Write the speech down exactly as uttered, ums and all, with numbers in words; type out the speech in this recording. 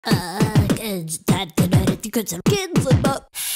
Uh, it's time to let it because I'm kids about.